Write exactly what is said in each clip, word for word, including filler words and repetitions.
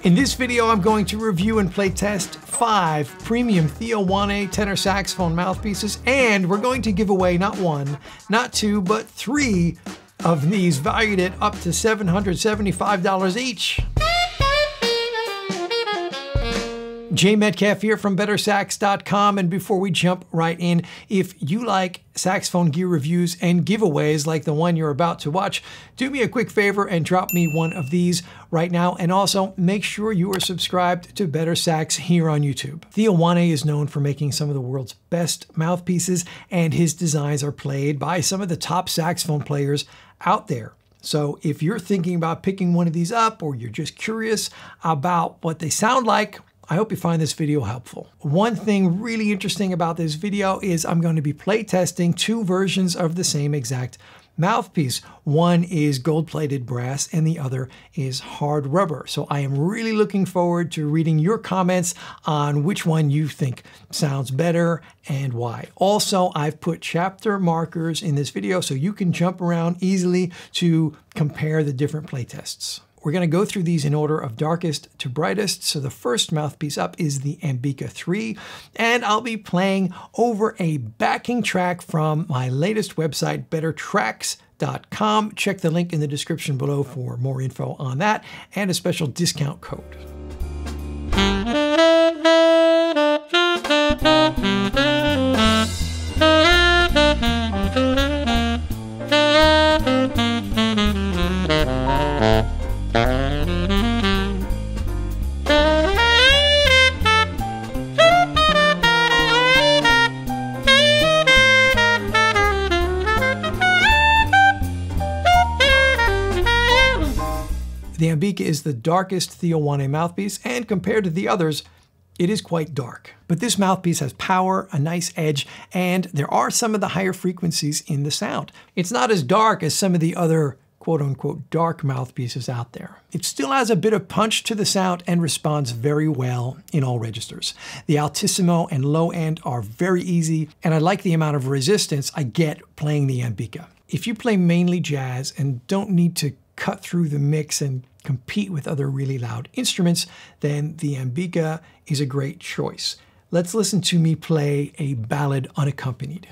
In this video, I'm going to review and play test five premium Theo Wanne Tenor Saxophone mouthpieces, and we're going to give away not one, not two, but three of these valued at up to seven hundred seventy-five dollars each. Jay Metcalf here from better sax dot com, and before we jump right in, if you like saxophone gear reviews and giveaways like the one you're about to watch, do me a quick favor and drop me one of these right now, and also make sure you are subscribed to BetterSax here on YouTube. Theo Wanne is known for making some of the world's best mouthpieces, and his designs are played by some of the top saxophone players out there. So if you're thinking about picking one of these up, or you're just curious about what they sound like, I hope you find this video helpful. One thing really interesting about this video is I'm going to be play testing two versions of the same exact mouthpiece. One is gold-plated brass and the other is hard rubber. So I am really looking forward to reading your comments on which one you think sounds better and why. Also, I've put chapter markers in this video so you can jump around easily to compare the different play tests. We're going to go through these in order of darkest to brightest. So the first mouthpiece up is the AMBIKA three, and I'll be playing over a backing track from my latest website, better trax dot com. Check the link in the description below for more info on that and a special discount code. The AMBIKA is the darkest Theo Wanne mouthpiece, and compared to the others, it is quite dark. But this mouthpiece has power, a nice edge, and there are some of the higher frequencies in the sound. It's not as dark as some of the other quote-unquote dark mouthpieces out there. It still has a bit of punch to the sound and responds very well in all registers. The altissimo and low end are very easy, and I like the amount of resistance I get playing the AMBIKA. If you play mainly jazz and don't need to cut through the mix and compete with other really loud instruments, then the AMBIKA is a great choice. Let's listen to me play a ballad unaccompanied.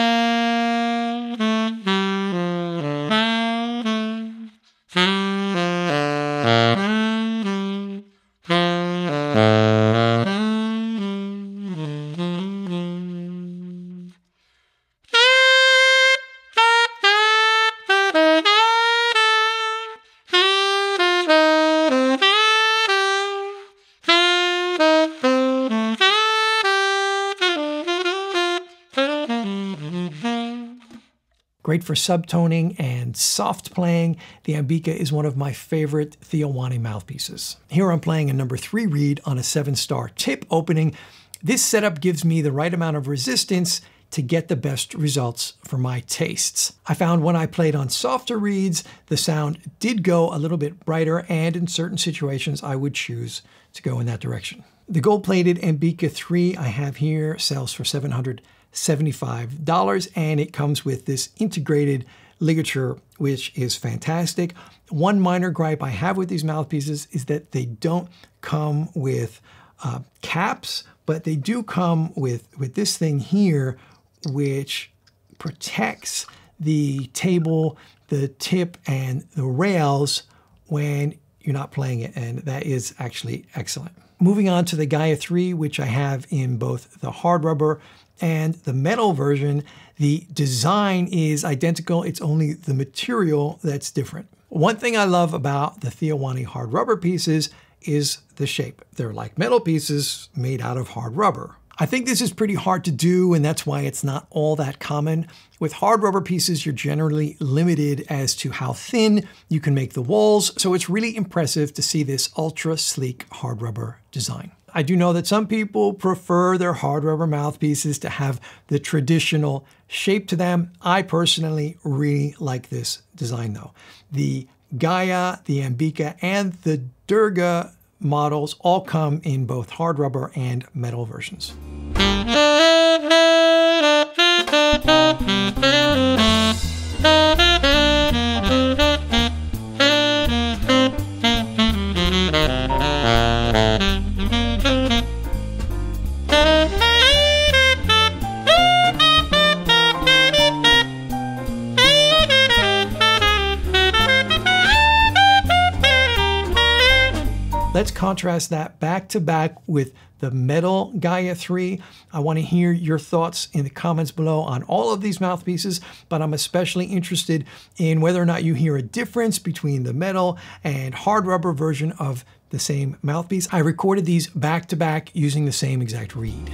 Great for subtoning and soft playing, the AMBIKA is one of my favorite Theo Wanne mouthpieces. Here I'm playing a number three reed on a seven star tip opening. This setup gives me the right amount of resistance to get the best results for my tastes. I found when I played on softer reeds, the sound did go a little bit brighter, and in certain situations I would choose to go in that direction. The gold-plated AMBIKA three I have here sells for seven hundred seventy-five dollars, and it comes with this integrated ligature, which is fantastic. One minor gripe I have with these mouthpieces is that they don't come with uh, caps, but they do come with, with this thing here, which protects the table, the tip, and the rails when you're not playing it, and that is actually excellent. Moving on to the GAIA three, which I have in both the hard rubber and the metal version, the design is identical. It's only the material that's different. One thing I love about the Theo Wanne hard rubber pieces is the shape. They're like metal pieces made out of hard rubber. I think this is pretty hard to do, and that's why it's not all that common. With hard rubber pieces, you're generally limited as to how thin you can make the walls, so it's really impressive to see this ultra sleek hard rubber design. I do know that some people prefer their hard rubber mouthpieces to have the traditional shape to them. I personally really like this design though. The GAIA, the AMBIKA, and the Durga models all come in both hard rubber and metal versions. Let's contrast that back to back with the metal GAIA three. I want to hear your thoughts in the comments below on all of these mouthpieces, but I'm especially interested in whether or not you hear a difference between the metal and hard rubber version of the same mouthpiece. I recorded these back to back using the same exact reed.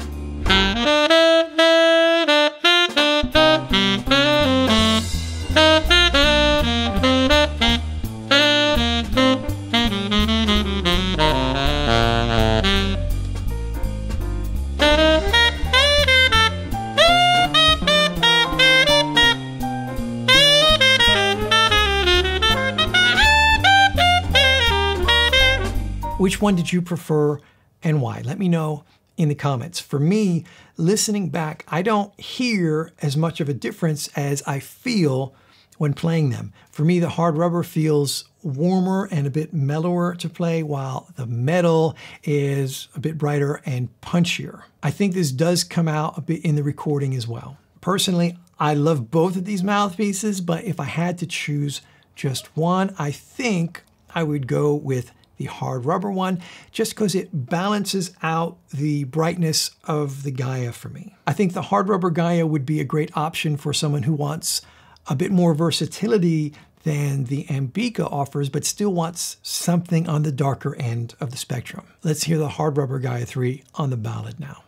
Which one did you prefer and why? Let me know in the comments. For me, listening back, I don't hear as much of a difference as I feel when playing them. For me, the hard rubber feels warmer and a bit mellower to play, while the metal is a bit brighter and punchier. I think this does come out a bit in the recording as well. Personally, I love both of these mouthpieces, but if I had to choose just one, I think I would go with the hard rubber one, just because it balances out the brightness of the GAIA for me. I think the hard rubber GAIA would be a great option for someone who wants a bit more versatility than the AMBIKA offers, but still wants something on the darker end of the spectrum. Let's hear the hard rubber GAIA three on the ballad now.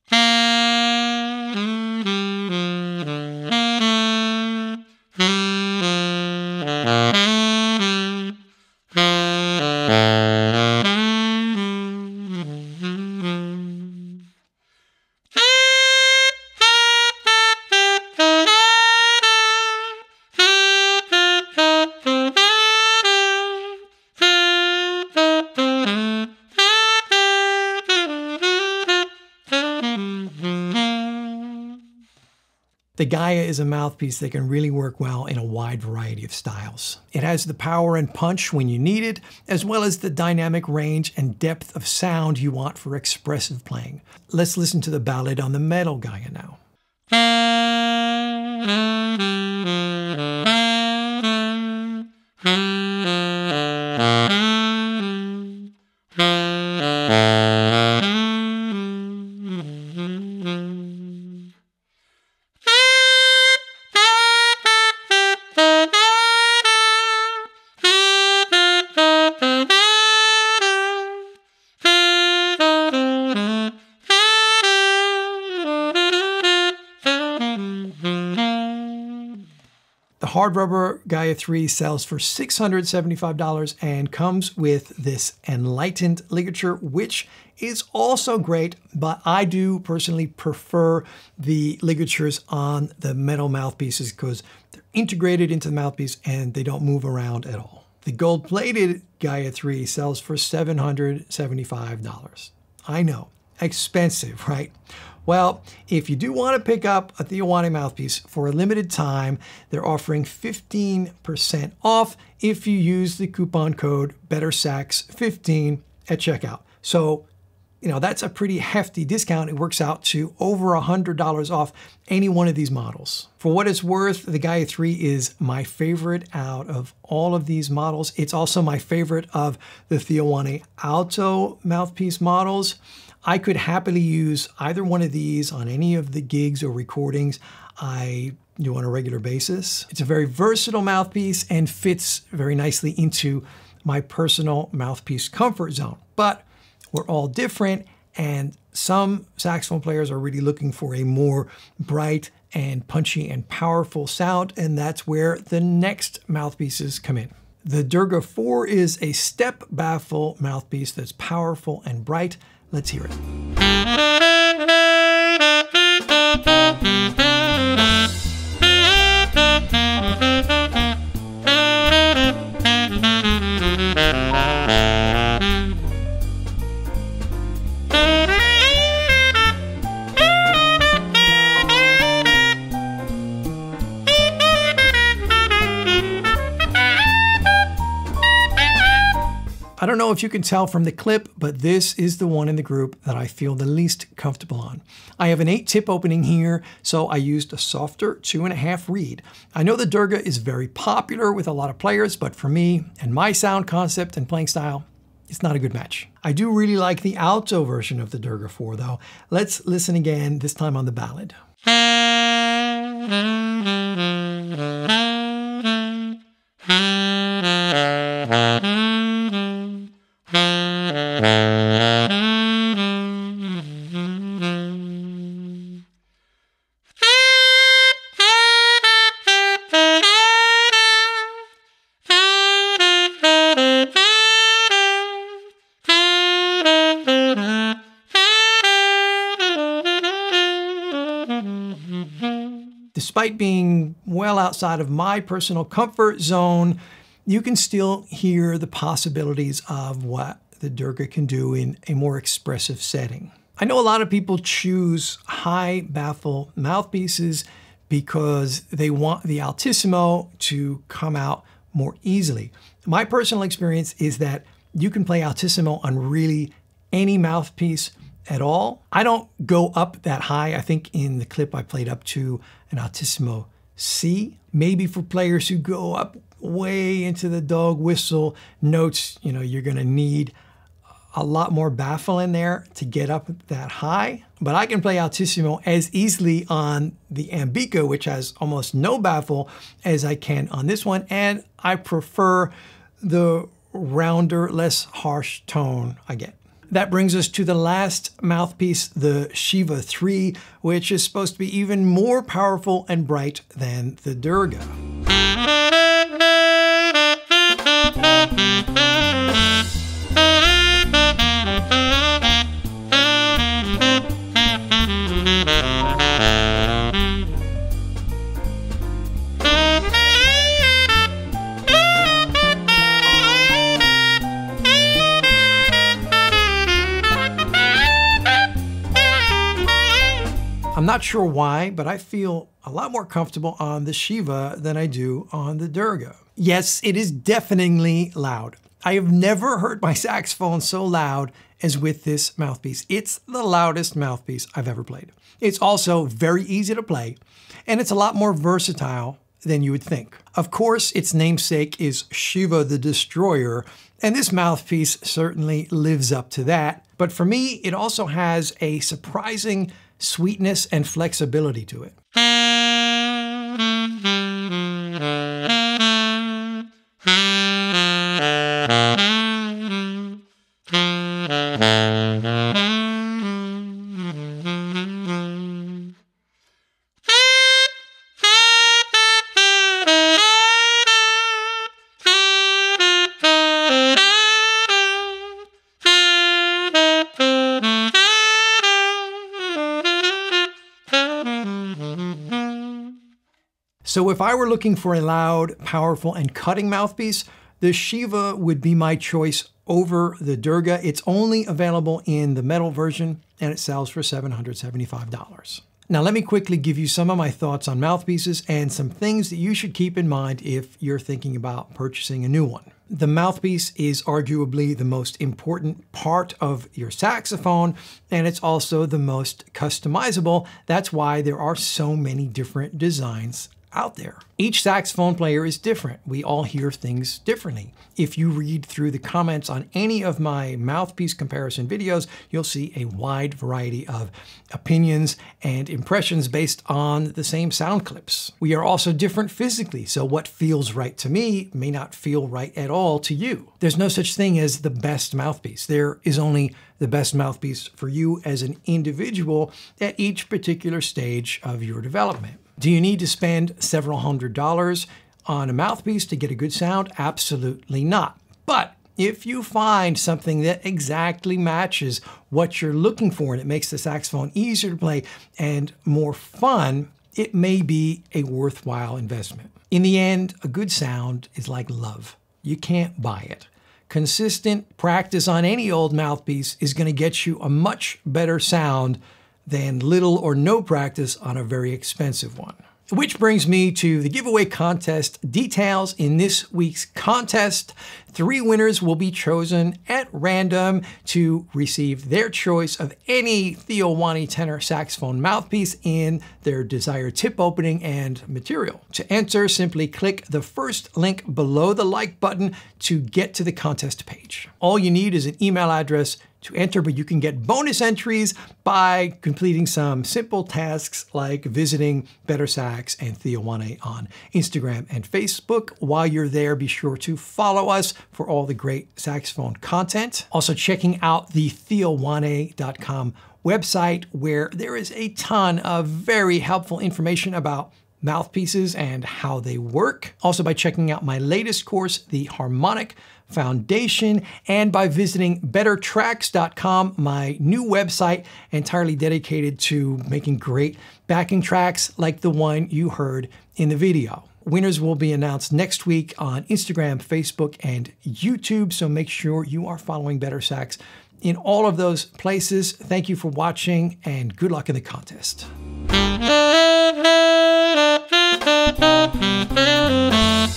The GAIA is a mouthpiece that can really work well in a wide variety of styles. It has the power and punch when you need it, as well as the dynamic range and depth of sound you want for expressive playing. Let's listen to the ballad on the metal GAIA now. The hard rubber GAIA three sells for six hundred seventy-five dollars and comes with this enlightened ligature, which is also great, but I do personally prefer the ligatures on the metal mouthpieces because they're integrated into the mouthpiece and they don't move around at all. The gold-plated GAIA three sells for seven hundred seventy-five dollars. I know, expensive, right? Well, if you do want to pick up a Theo Wanne mouthpiece for a limited time, they're offering fifteen percent off if you use the coupon code BetterSax fifteen at checkout. So, you know, that's a pretty hefty discount. It works out to over one hundred dollars off any one of these models. For what it's worth, the GAIA three is my favorite out of all of these models. It's also my favorite of the Theo Wanne Alto mouthpiece models. I could happily use either one of these on any of the gigs or recordings I do on a regular basis. It's a very versatile mouthpiece and fits very nicely into my personal mouthpiece comfort zone. But we're all different, and some saxophone players are really looking for a more bright and punchy and powerful sound, and that's where the next mouthpieces come in. The Durga four is a step baffle mouthpiece that's powerful and bright. Let's hear it. I don't know if you can tell from the clip, but this is the one in the group that I feel the least comfortable on. I have an eight tip opening here, so I used a softer two and a half reed. I know the Durga is very popular with a lot of players, but for me and my sound concept and playing style, it's not a good match. I do really like the alto version of the Durga four though. Let's listen again, this time on the ballad. Despite being well outside of my personal comfort zone, you can still hear the possibilities of what the Durga can do in a more expressive setting. I know a lot of people choose high baffle mouthpieces because they want the altissimo to come out more easily. My personal experience is that you can play altissimo on really any mouthpiece at all. I don't go up that high. I think in the clip I played up to an altissimo C. Maybe for players who go up way into the dog whistle notes, you know, you're gonna need a lot more baffle in there to get up that high. But I can play altissimo as easily on the AMBIKA, which has almost no baffle, as I can on this one. And I prefer the rounder, less harsh tone I get. That brings us to the last mouthpiece, the Shiva three, which is supposed to be even more powerful and bright than the Durga. I'm not sure why, but I feel a lot more comfortable on the Shiva than I do on the Durga. Yes, it is deafeningly loud. I have never heard my saxophone so loud as with this mouthpiece. It's the loudest mouthpiece I've ever played. It's also very easy to play, and it's a lot more versatile than you would think. Of course, its namesake is Shiva the Destroyer, and this mouthpiece certainly lives up to that. But for me, it also has a surprising sweetness and flexibility to it. So if I were looking for a loud, powerful, and cutting mouthpiece, the Shiva would be my choice over the Durga. It's only available in the metal version, and it sells for seven hundred seventy-five dollars. Now let me quickly give you some of my thoughts on mouthpieces and some things that you should keep in mind if you're thinking about purchasing a new one. The mouthpiece is arguably the most important part of your saxophone, and it's also the most customizable. That's why there are so many different designs out there. Each saxophone player is different. We all hear things differently. If you read through the comments on any of my mouthpiece comparison videos, you'll see a wide variety of opinions and impressions based on the same sound clips. We are also different physically, so what feels right to me may not feel right at all to you. There's no such thing as the best mouthpiece. There is only the best mouthpiece for you as an individual at each particular stage of your development. Do you need to spend several hundred dollars on a mouthpiece to get a good sound? Absolutely not. But if you find something that exactly matches what you're looking for and it makes the saxophone easier to play and more fun, it may be a worthwhile investment. In the end, a good sound is like love. You can't buy it. Consistent practice on any old mouthpiece is going to get you a much better sound than little or no practice on a very expensive one. Which brings me to the giveaway contest details in this week's contest. Three winners will be chosen at random to receive their choice of any Theo Wanne Tenor Saxophone mouthpiece in their desired tip opening and material. To enter, simply click the first link below the like button to get to the contest page. All you need is an email address to enter, but you can get bonus entries by completing some simple tasks like visiting BetterSax and Theo Wanne on Instagram and Facebook. While you're there, be sure to follow us for all the great saxophone content. Also checking out the theo wanne dot com website, where there is a ton of very helpful information about mouthpieces and how they work. Also by checking out my latest course, the Harmonic Foundation, and by visiting better trax dot com, my new website entirely dedicated to making great backing tracks like the one you heard in the video. Winners will be announced next week on Instagram, Facebook, and YouTube, so make sure you are following BetterSax in all of those places. Thank you for watching, and good luck in the contest.